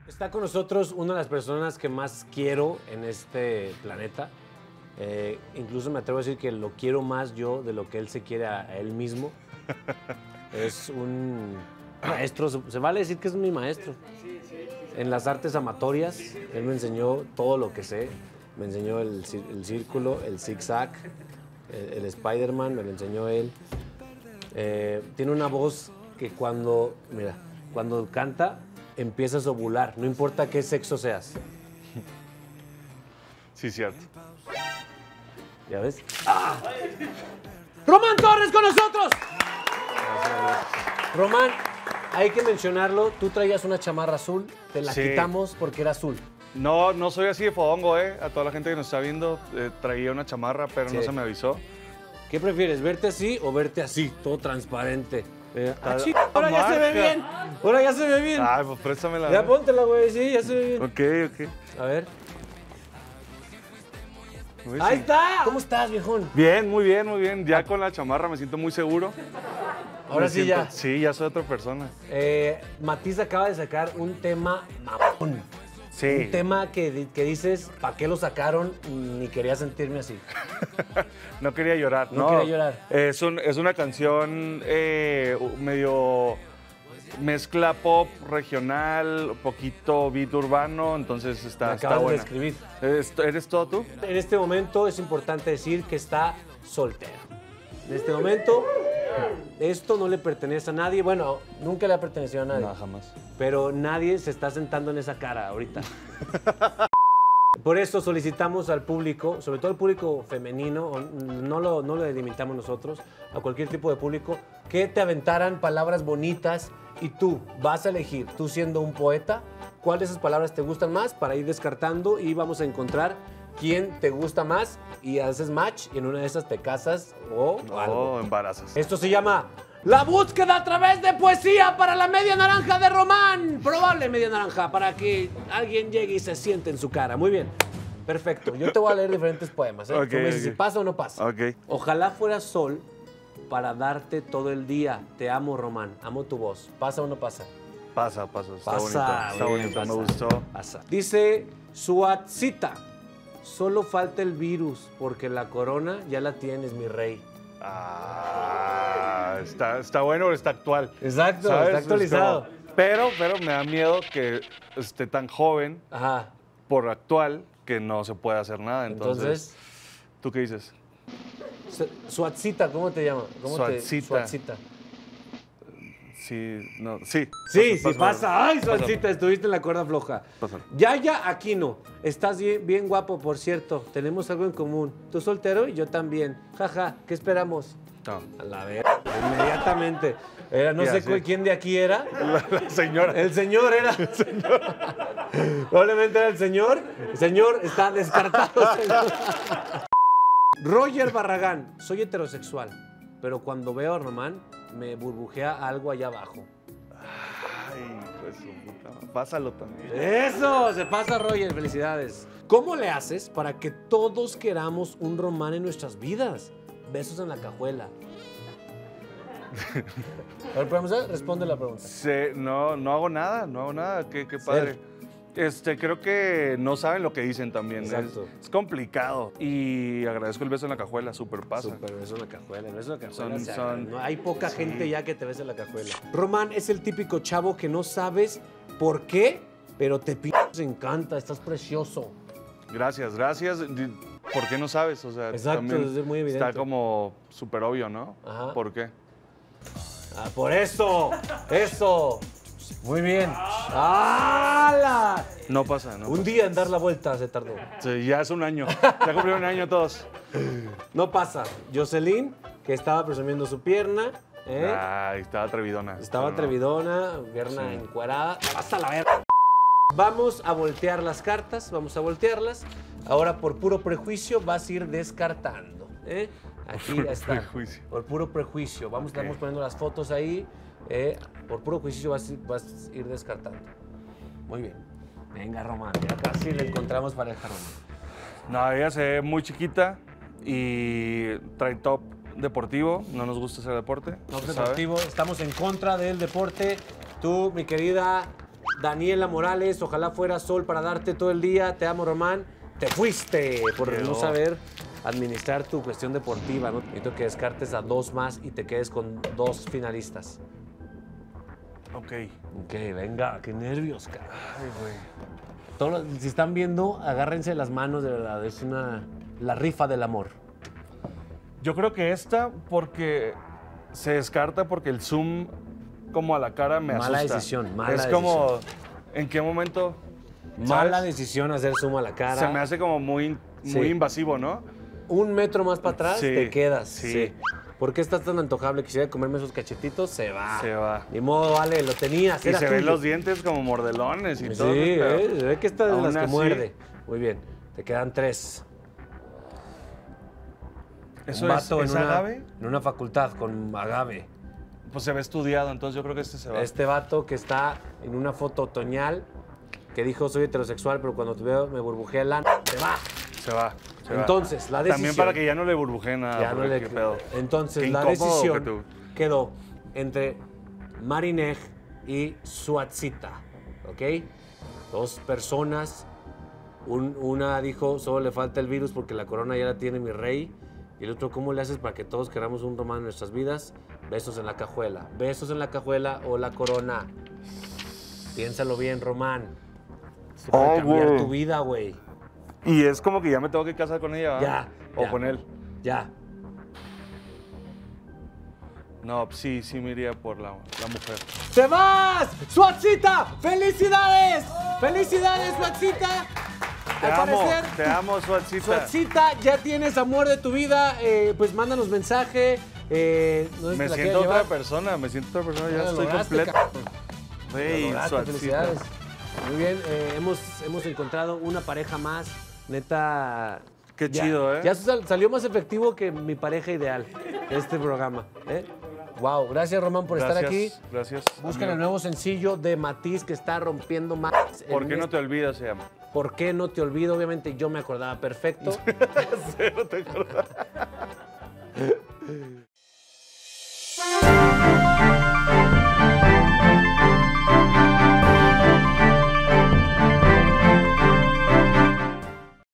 Está con nosotros una de las personas que más quiero en este planeta. Incluso me atrevo a decir que lo quiero más yo de lo que él se quiere a él mismo. Es un maestro, se vale decir que es mi maestro. En las artes amatorias, él me enseñó todo lo que sé. Me enseñó el círculo, el zigzag, el Spider-Man, me lo enseñó él. Tiene una voz que cuando canta, empiezas a ovular, no importa qué sexo seas. Sí, cierto. ¿Ya ves? ¡Ah! ¡Román Torres con nosotros! Román, hay que mencionarlo, tú traías una chamarra azul, te la quitamos porque era azul. No, no soy así de fodongo, A toda la gente que nos está viendo, traía una chamarra, pero no se me avisó. ¿Qué prefieres, verte así o verte así, todo transparente? Ahora ya se ve bien. Ahora ya se ve bien. Ay, pues préstamela. Ya póntela, güey, sí, ya se ve bien. Ok. A ver. Uy, ¡Ahí sí. está! ¿Cómo estás, viejón? Bien, muy bien, muy bien. Ya con la chamarra me siento muy seguro. Ahora Me sí siento- ya. Sí, ya soy otra persona. Matiz acaba de sacar un tema mamón. Sí. Un tema que dices, ¿para qué lo sacaron? Ni quería sentirme así. No quería llorar. No quería llorar. Es una canción medio mezcla pop regional, poquito beat urbano, entonces Me está acabas de buena. describir. ¿Eres todo tú? En este momento es importante decir que está soltero. En este momento, esto no le pertenece a nadie. Bueno, nunca le ha pertenecido a nadie. No, jamás. Pero nadie se está sentando en esa cara ahorita. Por eso solicitamos al público, sobre todo al público femenino, no lo delimitamos nosotros, a cualquier tipo de público, que te aventaran palabras bonitas y tú vas a elegir, tú siendo un poeta, cuál de esas palabras te gustan más para ir descartando y vamos a encontrar quién te gusta más y haces match y en una de esas te casas o algo. No, embarazas. Esto se llama La Búsqueda a través de poesía para la media naranja de Román. Probable media naranja para que alguien llegue y se siente en su cara. Muy bien. Perfecto. Yo te voy a leer diferentes poemas. ¿Eh? Ok, Tú me dices ok. si pasa o no pasa. Ok. Ojalá fuera sol para darte todo el día. Te amo, Román. Amo tu voz. ¿Pasa o no pasa? Pasa. Está Pasa. bonito. Está Bien, bonito, pasa. me gustó. Pasa. Dice Suatzita. Solo falta el virus porque la corona ya la tienes, mi rey. Está bueno, está actual. Exacto, ¿Sabes? está Es actualizado. como- pero me da miedo que esté tan joven Ajá. por actual que no se puede hacer nada. Entonces, ¿tú qué dices? Suatzita, ¿cómo te llama? Suatzita. Suatzita. Sí, no, sí. Sí, sí Pasa. pasa. Ay, Pasa. Suatzita, estuviste en la cuerda floja. Pasa. Yaya Aquino, estás bien guapo, por cierto. Tenemos algo en común. Tú soltero y yo también. Jaja, ¿qué esperamos? No. A la verga, inmediatamente. No Ya sé sé. quién de aquí era. La señora. El señor era. Probablemente era el señor. El señor está descartado. señor. Roger Barragán, soy heterosexual, pero cuando veo a Román me burbujea algo allá abajo. Ay, pues su puta madre. Pásalo también. Eso, se pasa Roger, felicidades. ¿Cómo le haces para que todos queramos un Román en nuestras vidas? Besos en la cajuela. A ver, ¿podemos responde la pregunta? No hago nada. Qué padre. Creo que no saben lo que dicen también. Exacto. Es complicado. Y agradezco el beso en la cajuela, súper pasa. Súper, beso en la cajuela, beso en la cajuela. Son- No, hay poca gente ya que te besa en la cajuela. Román es el típico chavo que no sabes por qué, pero te encanta, estás precioso. Gracias. ¿Por qué no sabes? O sea, Exacto, también es muy evidente. está como súper obvio, ¿no? Ajá. ¿Por qué? Ah, por eso, eso. Muy bien. ¡Hala! No pasa, ¿no? Un día en dar la vuelta se tardó. Sí, ya es un año. Ya cumplieron un año todos. No pasa. Jocelyn, que estaba presumiendo su pierna, Ay, estaba atrevidona. estaba Pero no. atrevidona, pierna Sí. encuerada. ¡Hasta la verga! Vamos a voltear las cartas, vamos a voltearlas. Ahora, por puro prejuicio, vas a ir descartando. Aquí puro está. prejuicio. Por puro prejuicio. Estamos poniendo las fotos ahí. Por puro prejuicio vas a ir descartando. Muy bien. Venga, Román. Ya casi le encontramos pareja, Román. No, ella se ve muy chiquita y trae top deportivo. No nos gusta hacer deporte. No, se sabe. deportivo, estamos en contra del deporte. Tú, mi querida Daniela Morales, ojalá fuera sol para darte todo el día. Te amo, Román. Te fuiste por no saber administrar tu cuestión deportiva, ¿no? Necesito que descartes a 2 más y te quedes con 2 finalistas. Ok. Ok, venga, qué nervios, cara. Ay, güey. Si están viendo, agárrense las manos, de verdad. Es la rifa del amor. Yo creo que esta, porque se descarta porque el zoom como a la cara me asusta. Mala decisión, mala Es como, ¿en qué momento? Mala ¿sabes? decisión hacer zoom a la cara. Se me hace como muy Sí. invasivo, ¿no? 1 metro más para atrás, Sí, te quedas. sí. ¿Por qué estás tan antojable? Quisiera comerme esos cachetitos, se va. Se va. Ni modo, vale, lo tenías, Y era se tuyo. ven los dientes como mordelones y Sí, todo. pero se ve que esta es de aún las que así- muerde. Muy bien, te quedan 3. ¿Eso Un vato es agave? en una facultad con agave. Pues se ve estudiado, entonces yo creo que este se va. Este vato que está en una foto otoñal que dijo soy heterosexual, pero cuando te veo me burbujea el ano. Se va. Se va. se va. Entonces, la decisión. También para que ya no le burbujee nada. Ya no porque le qué pedo. Entonces, Qué la incómodo decisión que tú- quedó entre Marinej y Suatzita, ¿ok? 2 personas. Una dijo, solo le falta el virus porque la corona ya la tiene mi rey. Y el otro, ¿cómo le haces para que todos queramos un Román en nuestras vidas? Besos en la cajuela. Besos en la cajuela o la corona. Piénsalo bien, Román. Se puede cambiar güey. tu vida, güey. Y es como que ya me tengo que casar con ella, ¿va? Ya. O ya, con él. Ya. No, sí me iría por la mujer. ¡Te vas! ¡Suatzita! ¡Felicidades! ¡Felicidades, Suatzita! Te amo, Suatzita. Suatzita, ya tienes amor de tu vida. Pues mándanos mensaje. No sé si Me te la siento quieres otra llevar. persona, ya Ya lo estoy lograste, completo. cabrón. Lo Güey, lograste, Suatzita. felicidades. Muy bien, hemos encontrado una pareja más. Neta. Qué ya- chido, ¿eh? Ya salió más efectivo que mi pareja ideal, este programa. Wow, gracias Román por estar aquí. Gracias. Buscan amigo. el nuevo sencillo de Matiz que está rompiendo más. ¿Por qué no te olvidas, se llama? ¿Por qué no te olvido? Obviamente yo me acordaba perfecto. Cero te acordás.